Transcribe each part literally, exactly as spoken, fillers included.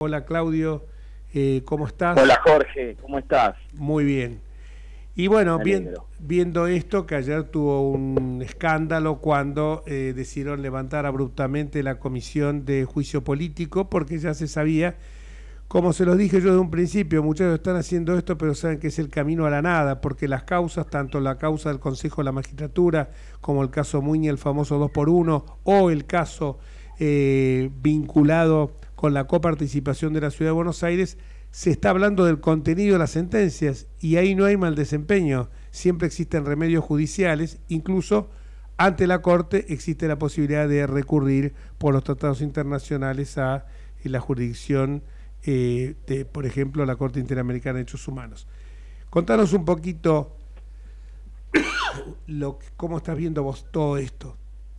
Hola Claudio, eh, ¿cómo estás? Hola Jorge, ¿cómo estás? Muy bien. Y bueno, bien, viendo esto, que ayer tuvo un escándalo cuando eh, decidieron levantar abruptamente la comisión de juicio político, porque ya se sabía, como se los dije yo de un principio, muchachos están haciendo esto, pero saben que es el camino a la nada, porque las causas, tanto la causa del Consejo de la Magistratura, como el caso Muñe, el famoso dos por uno, o el caso eh, vinculado con la coparticipación de la Ciudad de Buenos Aires, se está hablando del contenido de las sentencias y ahí no hay mal desempeño, siempre existen remedios judiciales, incluso ante la Corte existe la posibilidad de recurrir por los tratados internacionales a la jurisdicción eh, de, por ejemplo, la Corte Interamericana de Derechos Humanos. Contanos un poquito lo, cómo estás viendo vos todo esto.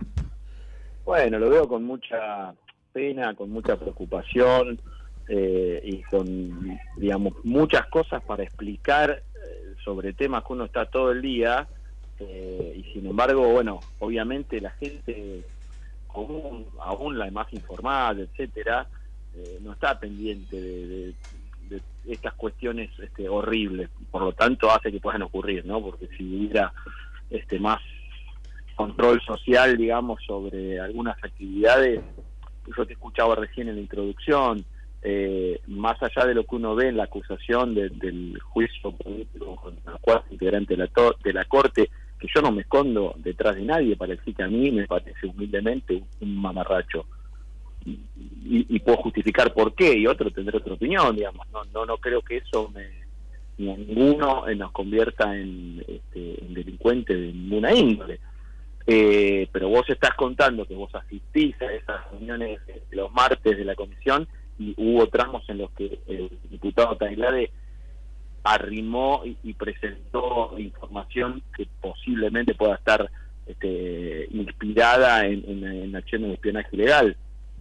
Bueno, lo veo con mucha pena, con mucha preocupación, Eh, y con, digamos, muchas cosas para explicar eh, sobre temas que uno está todo el día, eh, y sin embargo, bueno, obviamente la gente común, aún la más informada, etcétera, eh, no está pendiente de, de, de estas cuestiones este, horribles, por lo tanto hace que puedan ocurrir, ¿no? Porque si hubiera este, más control social, digamos, sobre algunas actividades, yo te escuchaba recién en la introducción, Eh, más allá de lo que uno ve en la acusación de, del juicio político contra el cuarto integrante de la, to de la Corte, que yo no me escondo detrás de nadie, para decir que a mí me parece humildemente un, un mamarracho, y, y, y puedo justificar por qué, y otro tendrá otra opinión, digamos. No, no, no creo que eso me, ni a ninguno eh, nos convierta en, este, en delincuente de ninguna índole. Eh, pero vos estás contando que vos asistís a esas reuniones de los martes de la comisión, y hubo tramos en los que el diputado Tailade arrimó y, y presentó información que posiblemente pueda estar este, inspirada en, en, en acciones de espionaje ilegal.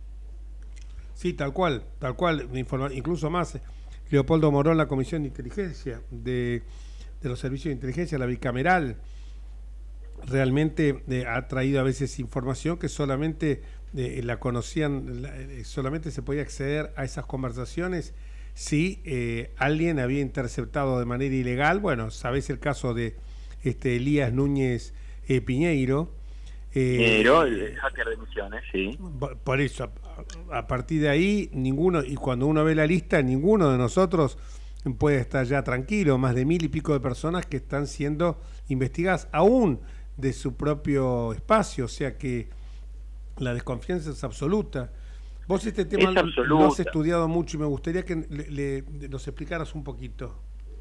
Sí, tal cual, tal cual, incluso más, Leopoldo Morón, la Comisión de Inteligencia, de, de los Servicios de Inteligencia, la bicameral, realmente eh, ha traído a veces información que solamente eh, la conocían, la, eh, solamente se podía acceder a esas conversaciones si eh, alguien había interceptado de manera ilegal. Bueno, sabés el caso de este Elías Núñez eh, Piñeiro. Eh, Piñeiro, el hacker de Misiones, sí. Por eso, a, a partir de ahí, ninguno, y cuando uno ve la lista, ninguno de nosotros puede estar ya tranquilo, más de mil y pico de personas que están siendo investigadas, aún de su propio espacio, o sea que la desconfianza es absoluta. Vos este tema lo, lo has estudiado mucho y me gustaría que le, le, nos explicaras un poquito.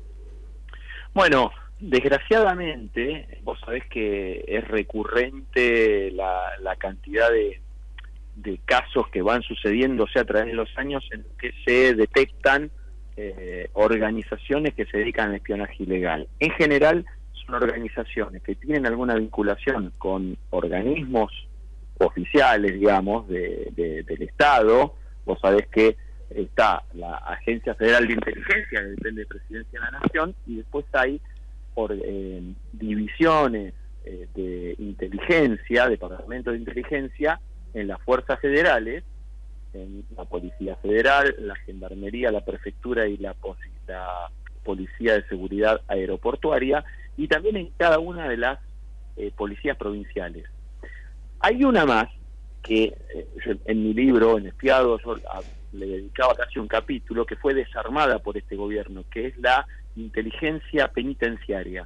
Bueno, desgraciadamente, vos sabés que es recurrente la, la cantidad de, de casos que van sucediéndose a través de los años en que se detectan eh, organizaciones que se dedican al espionaje ilegal. En general, organizaciones que tienen alguna vinculación con organismos oficiales, digamos, de, de, del Estado. Vos sabés que está la Agencia Federal de Inteligencia, que depende de Presidencia de la Nación, y después hay por, eh, divisiones eh, de inteligencia, departamentos de inteligencia, en las fuerzas federales, en la Policía Federal, la Gendarmería, la Prefectura y la, la Policía de Seguridad Aeroportuaria, y también en cada una de las eh, policías provinciales. Hay una más que eh, yo, en mi libro, en Espiado, yo a, le dedicaba casi un capítulo, que fue desarmada por este gobierno, que es la inteligencia penitenciaria.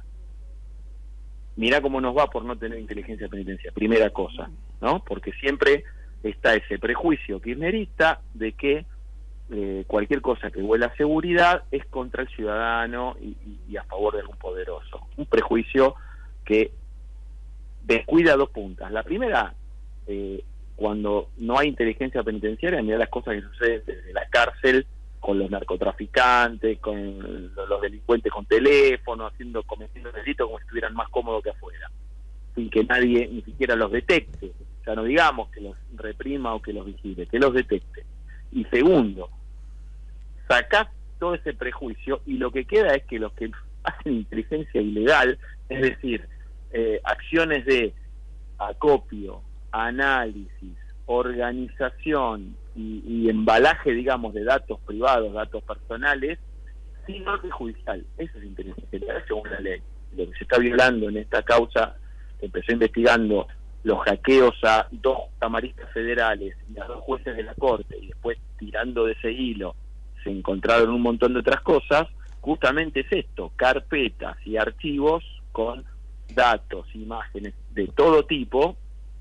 Mirá cómo nos va por no tener inteligencia penitenciaria, primera cosa, ¿no? Porque siempre está ese prejuicio kirchnerista de que Eh, cualquier cosa que huela a seguridad es contra el ciudadano y, y, y a favor de algún poderoso. Un prejuicio que descuida dos puntas. La primera, eh, cuando no hay inteligencia penitenciaria, mirá las cosas que suceden desde la cárcel con los narcotraficantes, con los delincuentes con teléfono, haciendo, cometiendo delitos como si estuvieran más cómodos que afuera, sin que nadie ni siquiera los detecte. Ya no digamos que los reprima o que los vigile, que los detecte. Y segundo, sacás todo ese prejuicio y lo que queda es que los que hacen inteligencia ilegal, es decir, eh, acciones de acopio, análisis, organización y, y embalaje, digamos, de datos privados, datos personales, sin orden judicial. Eso es inteligencia general según la ley. Lo que se está violando en esta causa, que empezó investigando los hackeos a dos camaristas federales y a dos jueces de la Corte, y después tirando de ese hilo se encontraron un montón de otras cosas, justamente es esto, carpetas y archivos con datos, imágenes de todo tipo,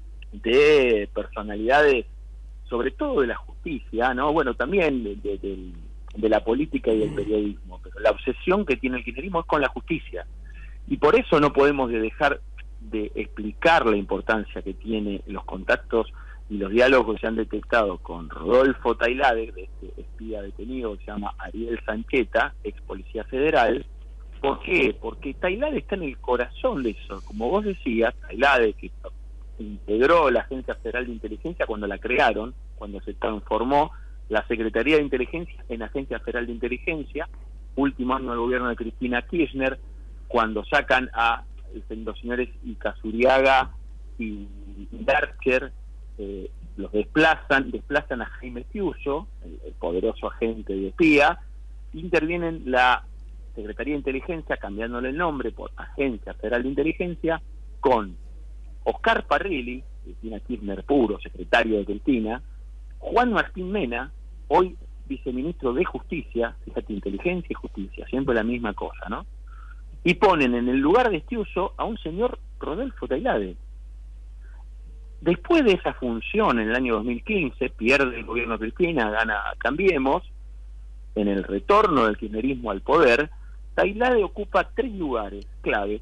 de personalidades, sobre todo de la justicia, ¿no? Bueno, también de, de, de, de la política y del periodismo, pero la obsesión que tiene el kirchnerismo es con la justicia, y por eso no podemos dejar de explicar la importancia que tiene los contactos y los diálogos que se han detectado con Rodolfo Tailade, de este espía detenido que se llama Ariel Sancheta, ex policía federal. ¿Por qué? Porque Tailade está en el corazón de eso. Como vos decías, Tailade, que integró la Agencia Federal de Inteligencia cuando la crearon, cuando se transformó la Secretaría de Inteligencia en Agencia Federal de Inteligencia, último año del gobierno de Cristina Kirchner, cuando sacan a los señores Icazuriaga y Darcher, eh, los desplazan, desplazan a Jaime Tiuso, el, el poderoso agente de espía, intervienen la Secretaría de Inteligencia, cambiándole el nombre por Agencia Federal de Inteligencia, con Oscar Parrilli, Cristina Kirchner puro, secretario de Cristina, Juan Martín Mena, hoy viceministro de Justicia, fíjate, Inteligencia y Justicia, siempre la misma cosa, ¿no? Y ponen en el lugar de Estiuso a un señor Rodolfo Tailade. Después de esa función, en el año dos mil quince, pierde el gobierno de Cristina, gana Cambiemos, en el retorno del kirchnerismo al poder, Tailade ocupa tres lugares clave.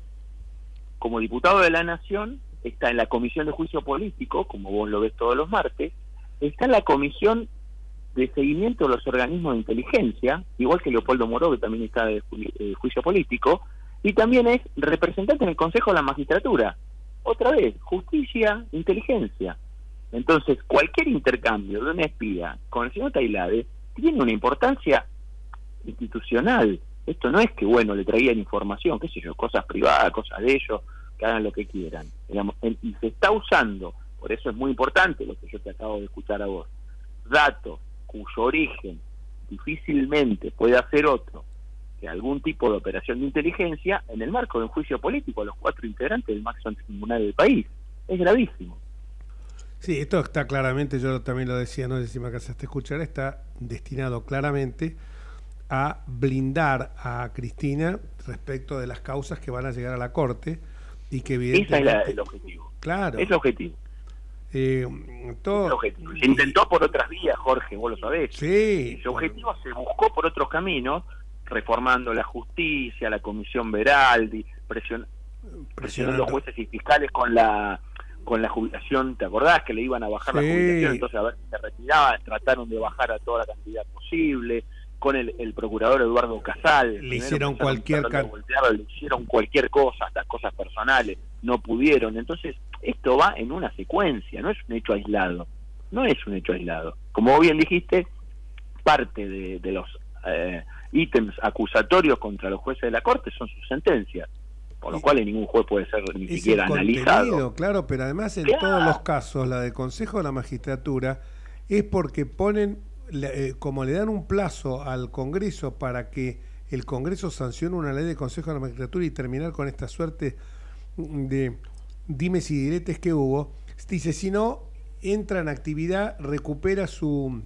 Como diputado de la Nación, está en la Comisión de Juicio Político, como vos lo ves todos los martes, está en la Comisión de Seguimiento de los Organismos de Inteligencia, igual que Leopoldo Moró, que también está de ju- eh, Juicio Político, y también es representante en el Consejo de la Magistratura. Otra vez, justicia, inteligencia. Entonces, cualquier intercambio de un espía con el señor Tailade tiene una importancia institucional. Esto no es que, bueno, le traían información, qué sé yo, cosas privadas, cosas de ellos, que hagan lo que quieran. Digamos, y se está usando, por eso es muy importante lo que yo te acabo de escuchar a vos, datos cuyo origen difícilmente puede hacer otro que algún tipo de operación de inteligencia en el marco de un juicio político a los cuatro integrantes del máximo tribunal del país. Es gravísimo. Sí, esto está claramente, yo también lo decía, no sé si me alcanzaste a escuchar, está destinado claramente a blindar a Cristina respecto de las causas que van a llegar a la Corte y que evidentemente... Ese es la, el objetivo. Claro. Es el objetivo. Eh, todo... Es el objetivo. Se intentó por otras vías, Jorge, vos lo sabés. Sí. Ese objetivo se buscó por otros caminos, reformando la justicia, la Comisión Veraldi, presion... presionando los jueces y fiscales con la con la jubilación, ¿te acordás? Que le iban a bajar sí. la jubilación, entonces a ver si se retiraba, trataron de bajar a toda la cantidad posible, con el, el procurador Eduardo Casal. Le hicieron cualquier can... le hicieron cualquier cosa, hasta cosas personales, no pudieron. Entonces, esto va en una secuencia, no es un hecho aislado, no es un hecho aislado. Como bien dijiste, parte de, de los eh, ítems acusatorios contra los jueces de la Corte son sus sentencias, por lo cual ningún juez puede ser ni es siquiera analizado. Claro, pero además en claro. todos los casos, la del Consejo de la Magistratura es porque ponen, eh, como le dan un plazo al Congreso para que el Congreso sancione una ley del Consejo de la Magistratura y terminar con esta suerte de dimes y diretes que hubo, dice, si no, entra en actividad, recupera su,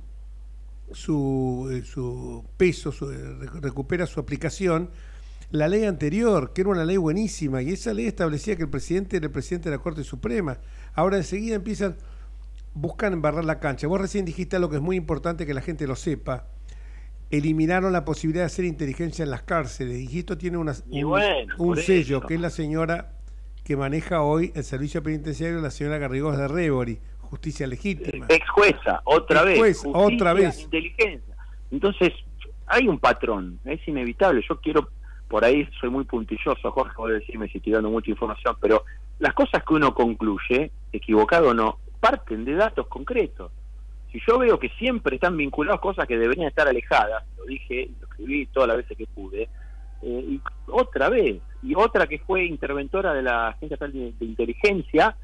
su, su peso, su, recupera su aplicación, la ley anterior, que era una ley buenísima, y esa ley establecía que el presidente era el presidente de la Corte Suprema. Ahora enseguida empiezan, buscan embarrar la cancha. Vos recién dijiste algo que es muy importante que la gente lo sepa. Eliminaron la posibilidad de hacer inteligencia en las cárceles, y esto tiene una, un, bueno, un sello, eso. que es la señora que maneja hoy el servicio penitenciario, la señora Garrigós de Rébori, Justicia Legítima. Ex jueza, otra Ex vez. Juez, otra vez. Inteligencia. Entonces, hay un patrón, es inevitable. Yo quiero... Por ahí soy muy puntilloso, Jorge, voy a decirme si estoy dando mucha información, pero las cosas que uno concluye, equivocado o no, parten de datos concretos. Si yo veo que siempre están vinculados cosas que deberían estar alejadas, lo dije, lo escribí todas las veces que pude, eh, y otra vez, y otra que fue interventora de la Agencia de, de Inteligencia,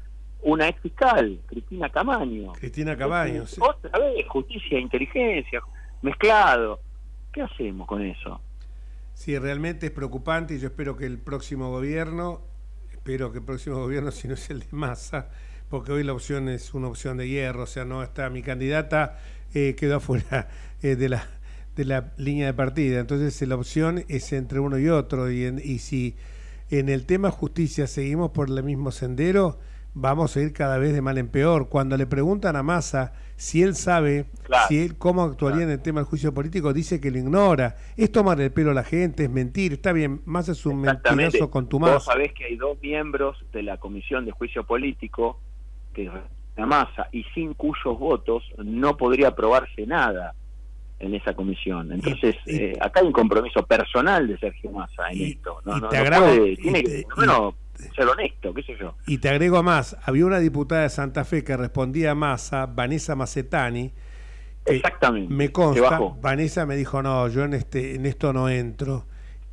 una ex fiscal, Cristina Camaño. Cristina Camaño, sí. Otra vez, justicia e inteligencia, mezclado. ¿Qué hacemos con eso? Sí, realmente es preocupante y yo espero que el próximo gobierno, espero que el próximo gobierno, si no es el de Massa, porque hoy la opción es una opción de hierro, o sea, no está, mi candidata eh, quedó afuera eh, de la de la línea de partida, entonces la opción es entre uno y otro, y, en, y si en el tema justicia seguimos por el mismo sendero, vamos a ir cada vez de mal en peor. Cuando le preguntan a Massa si él sabe, claro, si él cómo actuaría claro. en el tema del juicio político, dice que lo ignora. Es tomar el pelo a la gente, es mentir. Está bien, Massa es un mentiroso contumaz. Vos sabés que hay dos miembros de la Comisión de Juicio Político, que es la Massa, y sin cuyos votos no podría aprobarse nada en esa comisión. Entonces, y, y, eh, acá hay un compromiso personal de Sergio Massa en y, esto. No, y no, te no agrego, puede, tiene y, que, bueno, ser honesto, qué sé yo. Y te agrego más, había una diputada de Santa Fe que respondía a Massa, Vanessa Macetani, que exactamente, me consta, Vanessa me dijo, no, yo en este en esto no entro,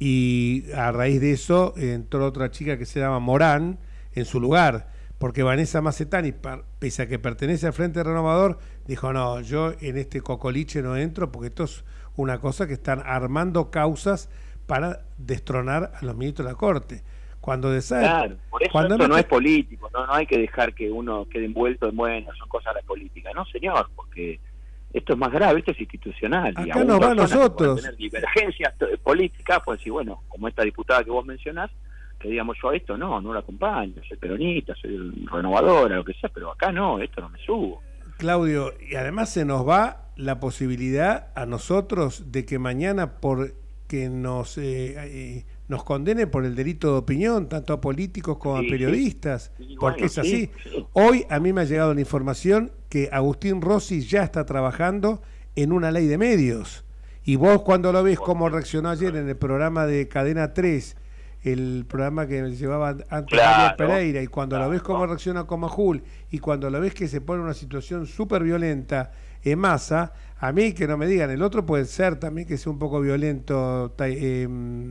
y a raíz de eso entró otra chica que se llama Morán en su lugar, porque Vanessa Macetani, pese a que pertenece al Frente Renovador, dijo, no, yo en este cocoliche no entro, porque esto es una cosa que están armando causas para destronar a los ministros de la Corte. Cuando desea, claro, por eso cuando esto no te... es político, no, no hay que dejar que uno quede envuelto en, bueno, son cosas de la política. No, señor, porque esto es más grave, esto es institucional. Acá y aún nos va a nosotros. Tener divergencias políticas, pues decir, bueno, como esta diputada que vos mencionás, que digamos yo a esto no, no la acompaño, soy peronista, soy renovadora, lo que sea, pero acá no, esto no me subo. Claudio, y además se nos va la posibilidad a nosotros de que mañana por que nos eh, eh, nos condene por el delito de opinión, tanto a políticos como sí, a periodistas, sí, porque bueno, es así. Sí, sí. Hoy a mí me ha llegado la información que Agustín Rossi ya está trabajando en una ley de medios, y vos cuando lo ves cómo reaccionó ayer en el programa de Cadena tres, el programa que llevaba antes claro, Pereira, y cuando claro, lo ves cómo reacciona con Majul, y cuando lo ves que se pone en una situación súper violenta en Massa, a mí que no me digan, el otro puede ser también que sea un poco violento, eh,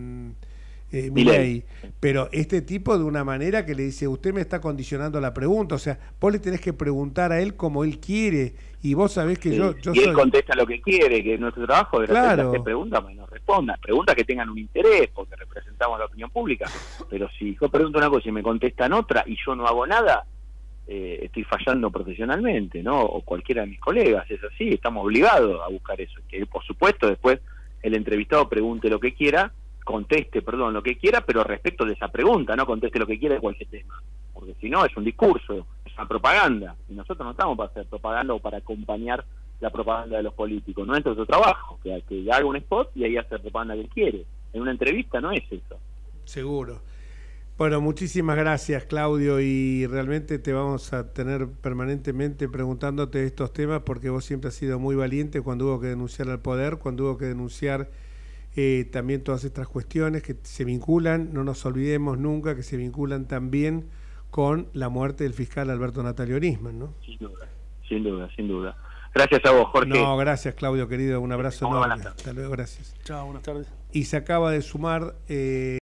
eh, Milei, pero este tipo de una manera que le dice, usted me está condicionando la pregunta, o sea, vos le tenés que preguntar a él como él quiere, y vos sabés que sí, yo, yo y soy... él contesta lo que quiere, que es nuestro trabajo, de claro. repente pregunta, pues nos responda, preguntas que tengan un interés, porque representamos la opinión pública, pero si yo pregunto una cosa y me contestan otra y yo no hago nada, eh, estoy fallando profesionalmente, ¿no? O cualquiera de mis colegas, es así, estamos obligados a buscar eso, que por supuesto después el entrevistado pregunte lo que quiera, conteste, perdón, lo que quiera, pero respecto de esa pregunta, no conteste lo que quiera de cualquier tema, porque si no es un discurso, es una propaganda, y nosotros no estamos para hacer propaganda o para acompañar la propaganda de los políticos, no es nuestro trabajo, que, que haga un spot y ahí hace propaganda que quiere, en una entrevista no es eso. Seguro. Bueno, muchísimas gracias, Claudio, y realmente te vamos a tener permanentemente preguntándote estos temas, porque vos siempre has sido muy valiente cuando hubo que denunciar al poder, cuando hubo que denunciar Eh, también todas estas cuestiones que se vinculan, no nos olvidemos nunca que se vinculan también con la muerte del fiscal Alberto Natalio Nisman, ¿no? Sin duda, sin duda, sin duda. Gracias a vos, Jorge. No, gracias, Claudio, querido, un abrazo enorme. Hasta luego, gracias. Chao, buenas tardes. Y se acaba de sumar... Eh,